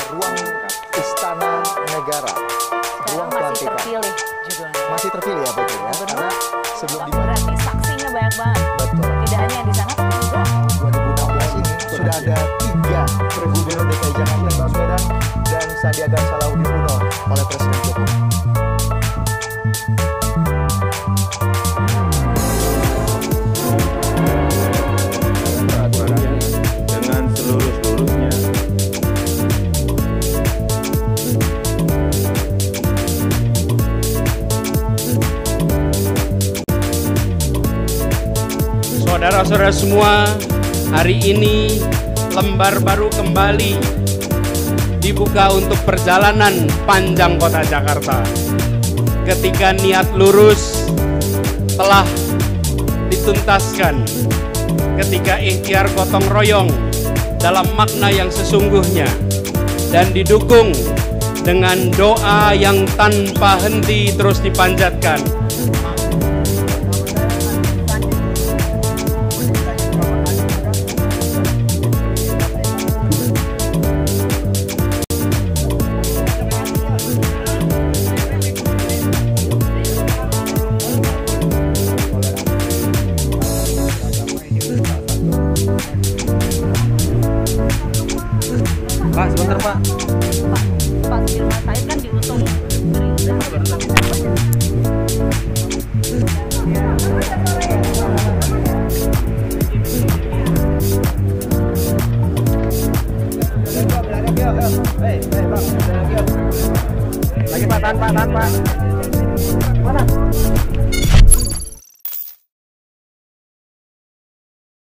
ruang Istana Negara, ruang masih pelantikan. terpilih judulnya. Masih terpilih ya Putri ya, karena sebelum di berarti saksinya banyak banget. betul. Tidak hanya di sana, tapi juga 2016 ini sudah ada 3 Gubernur DKI Jakarta Baswedan dan Sandiaga Salahuddin Uno oleh Presiden Jokowi. Dengan seluruh-seluruhnya. Saudara-saudara semua, hari ini lembar baru kembali dibuka untuk perjalanan panjang kota Jakarta. Ketika niat lurus telah dituntaskan, ketika ikhtiar gotong royong dalam makna yang sesungguhnya dan didukung dengan doa yang tanpa henti terus dipanjatkan. Pak, sebentar Pak. Pak Sudirman Said kan diusung Gerindra. Lagi Pak, tahan Pak. Mana?